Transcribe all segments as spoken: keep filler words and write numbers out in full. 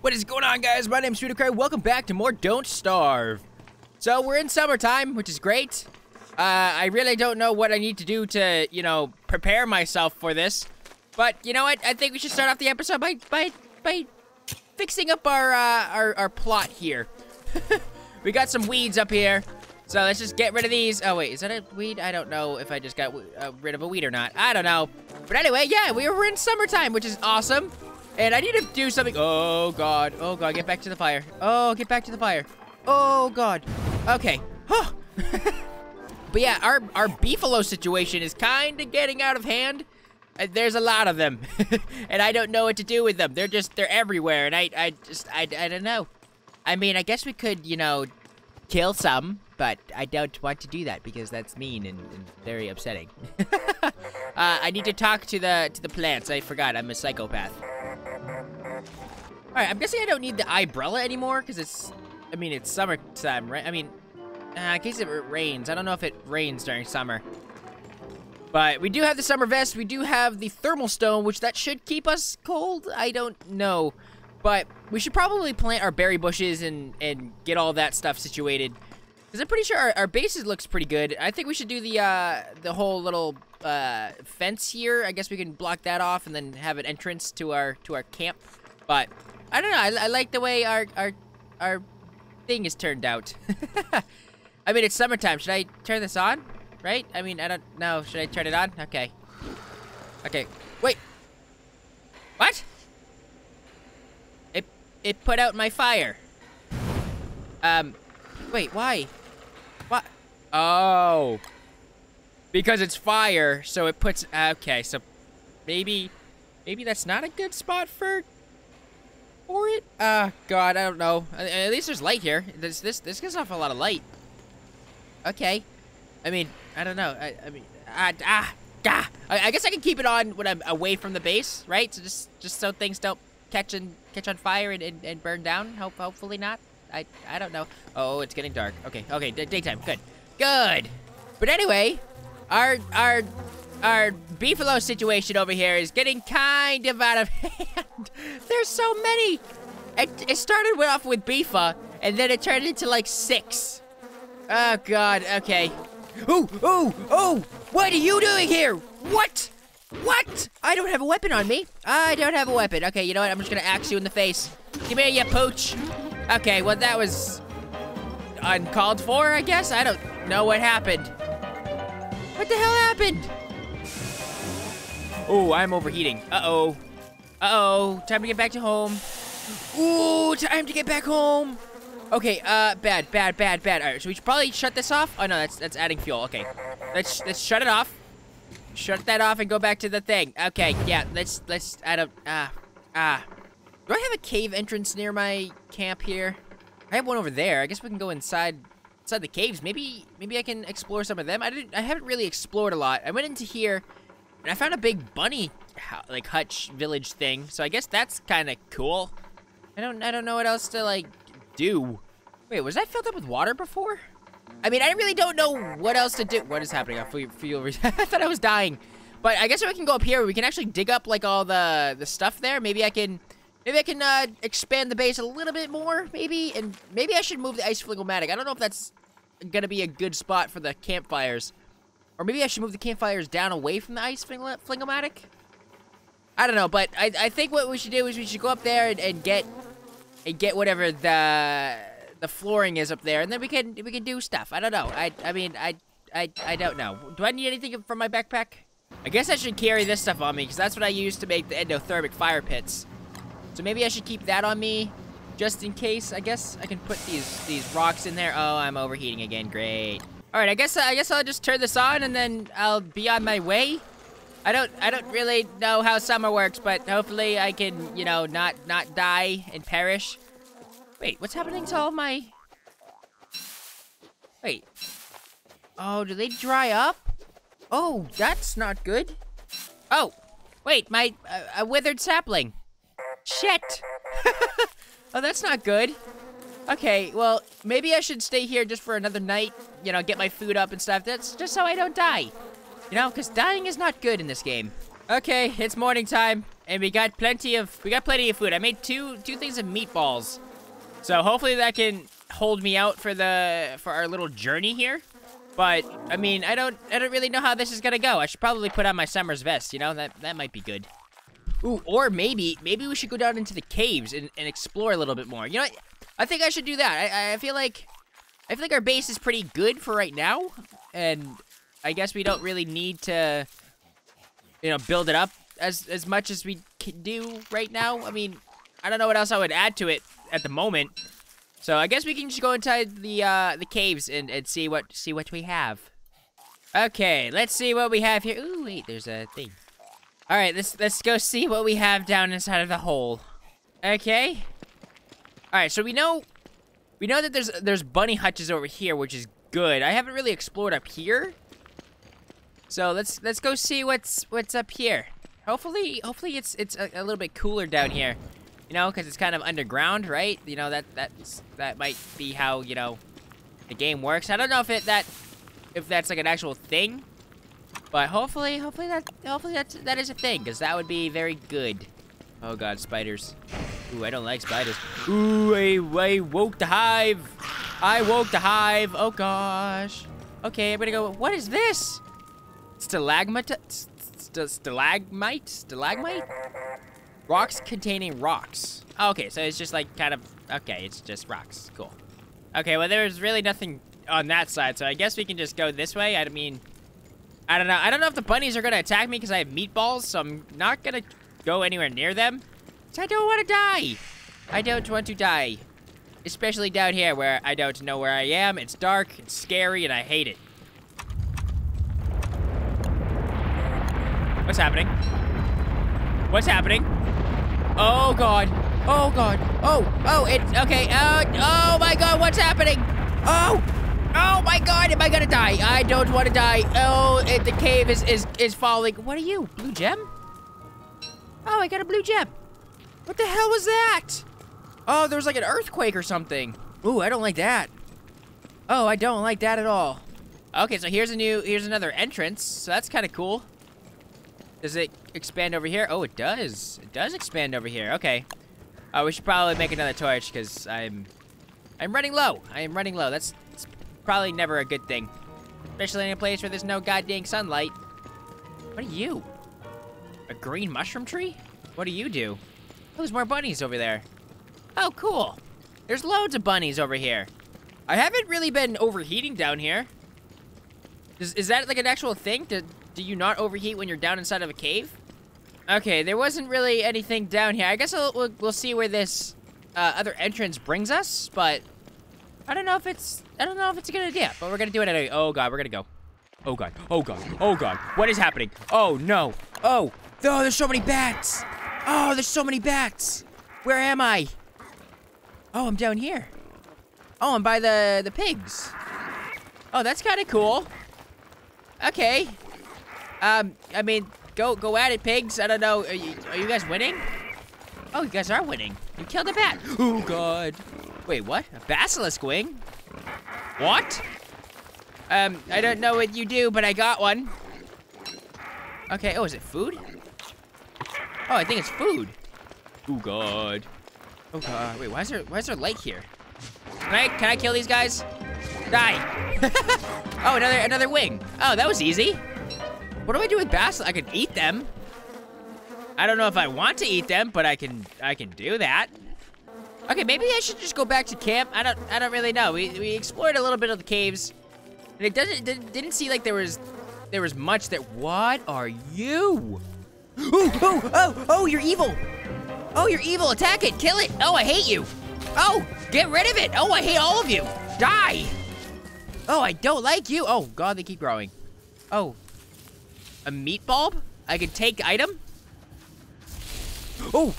What is going on, guys? My name's SweeterCray. Welcome back to more Don't Starve. So we're in summertime, which is great. Uh, I really don't know what I need to do to, you know, prepare myself for this. But you know what? I think we should start off the episode by by by fixing up our uh, our our plot here. We got some weeds up here, so let's just get rid of these. Oh wait, is that a weed? I don't know if I just got uh, rid of a weed or not. I don't know. But anyway, yeah, we were in summertime, which is awesome. And I need to do something. Oh god. Oh god. Get back to the fire. Oh, get back to the fire. Oh god. Okay. Huh. But yeah, our our beefalo situation is kind of getting out of hand. Uh, there's a lot of them, and I don't know what to do with them. They're just they're everywhere, and I I just I I don't know. I mean, I guess we could, you know, kill some, but I don't want to do that because that's mean and, and very upsetting. uh, I need to talk to the to the plants. I forgot. I'm a psychopath. All right, I'm guessing I don't need the umbrella anymore because it's, I mean, it's summertime, right? I mean, uh, in case it rains. I don't know if it rains during summer. But we do have the summer vest. We do have the thermal stone, which that should keep us cold. I don't know. But we should probably plant our berry bushes and, and get all that stuff situated. Because I'm pretty sure our, our bases looks pretty good. I think we should do the uh, the whole little uh, fence here. I guess we can block that off and then have an entrance to our to our camp. But I don't know. I, I like the way our our our thing is turned out. I mean, it's summertime. Should I turn this on? Right? I mean, I don't know. Should I turn it on? Okay. Okay. Wait. What? It it put out my fire. Um. Wait. Why? What? Oh. Because it's fire, so it puts. Okay. So maybe maybe that's not a good spot for. For it? Uh, God, I don't know. At least there's light here. This this this gives off a lot of light. Okay. I mean, I don't know. I, I mean, ah, ah, ah. I, I guess I can keep it on when I'm away from the base, right? So just just so things don't catch and catch on fire and, and, and burn down. Hope hopefully not. I I don't know. Oh, it's getting dark. Okay, okay, d daytime. Good, good. But anyway, our our our beefalo situation over here is getting kind of out of hand. There's so many. It, it started off with beefa, and then it turned into like six. Oh God. Okay. Ooh, ooh, ooh! What are you doing here? What? What? I don't have a weapon on me. I don't have a weapon. Okay, you know what? I'm just gonna axe you in the face. Come here, you pooch. Okay, well that was uncalled for, I guess. I don't know what happened. What the hell happened? Oh, I'm overheating. Uh-oh. Uh-oh. Time to get back to home. Ooh, time to get back home. Okay, uh, bad, bad, bad, bad. All right, so we should probably shut this off. Oh no, that's that's adding fuel. Okay, let's let's shut it off. Shut that off and go back to the thing. Okay, yeah, let's let's. I don't. Ah, ah. Do I have a cave entrance near my camp here? I have one over there. I guess we can go inside inside the caves. Maybe maybe I can explore some of them. I didn't. I haven't really explored a lot. I went into here and I found a big bunny like hutch village thing. So I guess that's kind of cool. I don't. I don't know what else to like. do. Wait, was I filled up with water before? I mean, I really don't know what else to do. What is happening? I feel, feel I thought I was dying. But I guess we can go up here. We can actually dig up like all the the stuff there. Maybe I can, maybe I can uh, expand the base a little bit more. Maybe, and maybe I should move the ice flingomatic. I don't know if that's gonna be a good spot for the campfires, or maybe I should move the campfires down away from the ice flingomatic. I don't know, but I I think what we should do is we should go up there and, and get. And get whatever the the flooring is up there, and then we can we can do stuff. I don't know. I I mean I I I don't know. Do I need anything from my backpack? I guess I should carry this stuff on me because that's what I use to make the endothermic fire pits. So maybe I should keep that on me, just in case. I guess I can put these these rocks in there. Oh, I'm overheating again. Great. All right. I guess I guess I'll just turn this on and then I'll be on my way. I don't I don't really know how summer works, but hopefully I can, you know, not not die and perish. Wait, what's happening to all my... Wait. Oh, do they dry up? Oh, that's not good. Oh, wait, my uh, a withered sapling. Shit. Oh, that's not good. Okay, well, maybe I should stay here just for another night, you know, get my food up and stuff. That's just so I don't die. You know, because dying is not good in this game. Okay, it's morning time. and we got plenty of we got plenty of food. I made two two things of meatballs, so hopefully that can hold me out for the for our little journey here. But I mean, I don't I don't really know how this is gonna go. I should probably put on my Summer's vest. You know, that that might be good. Ooh, or maybe maybe we should go down into the caves and, and explore a little bit more. You know, what? I think I should do that. I I feel like I feel like our base is pretty good for right now, and I guess we don't really need to, you know, build it up as as much as we can do right now. I mean, I don't know what else I would add to it at the moment. So I guess we can just go inside the uh, the caves and, and see what see what we have. Okay, let's see what we have here. Ooh, wait, there's a thing. All right, let's let's go see what we have down inside of the hole. Okay. All right, so we know we know that there's there's bunny hutches over here, which is good. I haven't really explored up here, so let's let's go see what's what's up here. Hopefully, hopefully it's it's a, a little bit cooler down here. You know, because it's kind of underground, right? You know, that that's that might be how, you know, the game works. I don't know if it that if that's like an actual thing, but hopefully, hopefully that hopefully that's that is a thing, because that would be very good. Oh God, spiders! Ooh, I don't like spiders. Ooh, I, I woke the hive. I woke the hive. Oh gosh. Okay, I'm gonna go. What is this? Stalagmite? St stalagmite? Stalagmite? Rocks containing rocks. Oh, okay, so it's just like kind of, okay, it's just rocks. Cool. Okay, well, there's really nothing on that side, so I guess we can just go this way. I mean, I don't know. I don't know if the bunnies are gonna attack me because I have meatballs, so I'm not gonna go anywhere near them. I don't want to die. I don't want to die. Especially down here where I don't know where I am. It's dark, it's scary, and I hate it. What's happening? What's happening? Oh God! Oh God! Oh! Oh! It's okay. Uh, oh my God! What's happening? Oh! Oh my God! Am I gonna die? I don't want to die. Oh! It, the cave is is is falling. What are you? Blue gem? Oh! I got a blue gem. What the hell was that? Oh! There was like an earthquake or something. Ooh! I don't like that. Oh! I don't like that at all. Okay, so here's a new here's another entrance. So that's kind of cool. Does it expand over here? Oh, it does. It does expand over here. Okay. Uh, we should probably make another torch because I'm, I'm running low. I am running low. That's, that's probably never a good thing, especially in a place where there's no goddamn sunlight. What are you? A green mushroom tree? What do you do? Oh, there's more bunnies over there. Oh, cool. There's loads of bunnies over here. I haven't really been overheating down here. Is, is that like an actual thing? Do, do you not overheat when you're down inside of a cave? Okay, there wasn't really anything down here. I guess we'll, we'll, we'll see where this uh, other entrance brings us, but I don't know if it's, I don't know if it's a good idea, but we're gonna do it anyway. Oh God, we're gonna go. Oh God, oh God, oh God. What is happening? Oh no, oh, oh, there's so many bats. Oh, there's so many bats. Where am I? Oh, I'm down here. Oh, I'm by the, the pigs. Oh, that's kind of cool. Okay. Um, I mean, go go at it, pigs. I don't know. Are you, are you guys winning? Oh, you guys are winning. You killed a bat. Oh, God. Wait, what? A basilisk wing? What? Um, I don't know what you do, but I got one. Okay. Oh, is it food? Oh, I think it's food. Oh, God. Oh, God. Wait, why is there, why is there light here? Can I, can I kill these guys? Die. Oh, another, another wing. Oh, that was easy. What do I do with bass? I can eat them. I don't know if I want to eat them, but I can I can do that. Okay, maybe I should just go back to camp. I don't I don't really know. We we explored a little bit of the caves, and it doesn't it didn't seem like there was there was much that. What are you? Oh oh oh oh! You're evil. Oh, you're evil. Attack it. Kill it. Oh, I hate you. Oh, get rid of it. Oh, I hate all of you. Die. Oh, I don't like you. Oh God, they keep growing. Oh. A meat bulb? I could take item? Oh!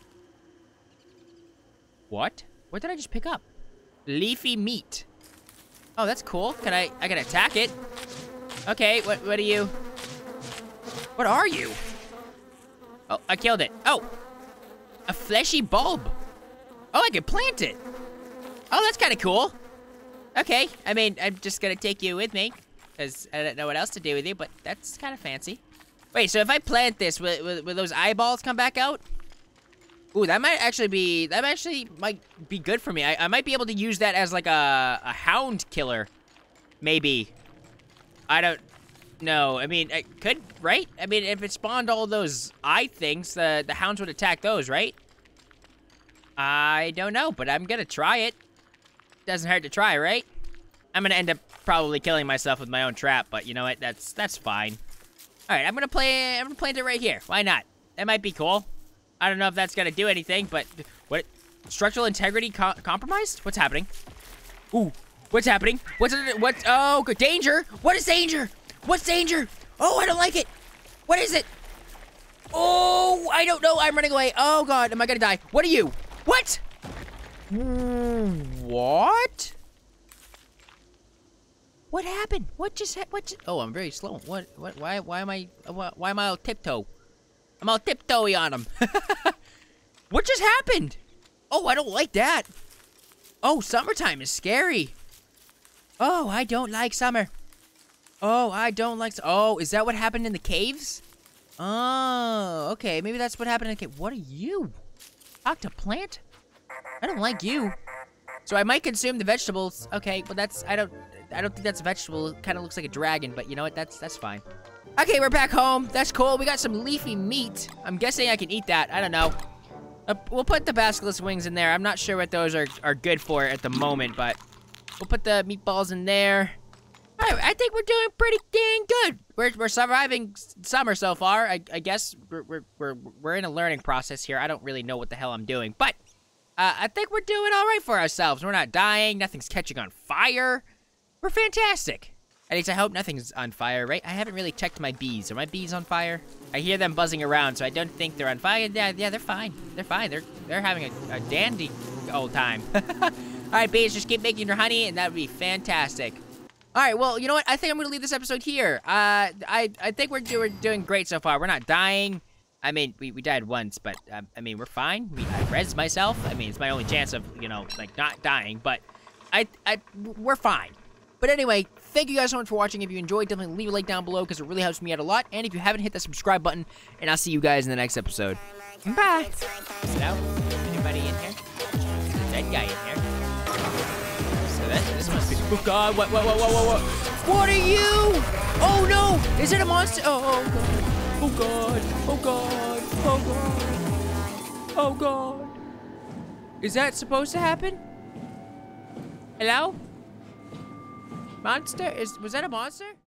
What? What did I just pick up? Leafy meat. Oh, that's cool. Can I, I can attack it. Okay, what, what are you? What are you? Oh, I killed it. Oh! A fleshy bulb. Oh, I can plant it. Oh, that's kind of cool. Okay, I mean, I'm just gonna take you with me, because I don't know what else to do with you, but that's kind of fancy. Wait, so if I plant this, will, will, will those eyeballs come back out? Ooh, that might actually be, that actually might be good for me. I, I might be able to use that as like a, a hound killer. Maybe. I don't know. I mean, it could, right? I mean, if it spawned all those eye things, the, the hounds would attack those, right? I don't know, but I'm gonna try it. Doesn't hurt to try, right? I'm gonna end up probably killing myself with my own trap, but you know what? That's that's fine. All right, I'm gonna play. I'm gonna plant it right here. Why not? That might be cool. I don't know if that's gonna do anything, but what? Structural integrity co compromised? What's happening? Ooh, what's happening? What's it? What? Oh, good danger! What is danger? What's danger? Oh, I don't like it. What is it? Oh, I don't know. I'm running away. Oh God, am I gonna die? What are you? What? What? What happened? What just happened? What just oh, I'm very slow. What? What? Why? Why am I? Why, why am I all tiptoe? I'm all tiptoey on him. What just happened? Oh, I don't like that. Oh, summertime is scary. Oh, I don't like summer. Oh, I don't like. Oh, is that what happened in the caves? Oh, okay. Maybe that's what happened in the cave. What are you? Talk to plant? I don't like you. So I might consume the vegetables. Okay, well that's I don't I don't think that's a vegetable. It kind of looks like a dragon, but you know what? That's that's fine. Okay, we're back home. That's cool. We got some leafy meat. I'm guessing I can eat that. I don't know. Uh, we'll put the basilisk wings in there. I'm not sure what those are are good for at the moment, but we'll put the meatballs in there. All right, I think we're doing pretty dang good. We're we're surviving summer so far. I I guess we're we're we're we're in a learning process here. I don't really know what the hell I'm doing, but uh, I think we're doing all right for ourselves. We're not dying. Nothing's catching on fire. We're fantastic. At least I hope nothing's on fire, right? I haven't really checked my bees. Are my bees on fire? I hear them buzzing around, so I don't think they're on fire. Yeah, yeah, they're fine. They're fine. They're they're having a, a dandy old time. All right, bees, just keep making your honey, and that would be fantastic. All right, well, you know what? I think I'm gonna leave this episode here. Uh, I I think we're, do, we're doing great so far. We're not dying. I mean, we, we died once, but um, I mean, we're fine. We I res myself. I mean, it's my only chance of, you know, like not dying, but I I we're fine. But anyway, thank you guys so much for watching. If you enjoyed, definitely leave a like down below because it really helps me out a lot. And if you haven't, hit that subscribe button, and I'll see you guys in the next episode. Bye. Now, anybody in here? There's a dead guy in here. So that this must be. Oh God! What? What? What? What? What? What? What are you? Oh no! Is it a monster? Oh, oh God! Oh God! Oh God! Oh God! Oh God! Is that supposed to happen? Hello? Monster? Is was that a monster?